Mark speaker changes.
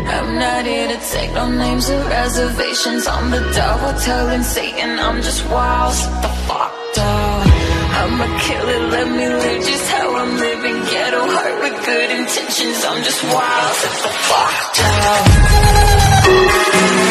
Speaker 1: I'm not here to take no names or reservations on the devil, telling Satan I'm just wild. Sit the fuck down. I'ma kill it, let me live just how I'm living. Ghetto heart with good intentions, I'm just wild. Sit the fuck down.